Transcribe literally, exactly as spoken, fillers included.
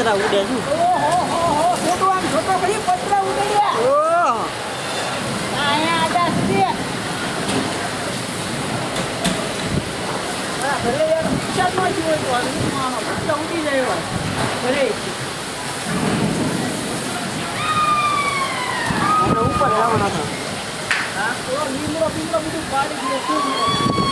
પતરા ઉડે શું ઓહો હો હો ફોટો આમ છોટો ભાઈ પતરા ઉડે ગયા ઓહ આયા આદાસ છે હા ભલે યાર નુકસાન ન થયું હોય તો આમાં પતરા ઉડી જાય હોય ભલે આપણે ઉપર લાવવાના હતા હા તો લીમડો બીમડો બધું પાડી દે શું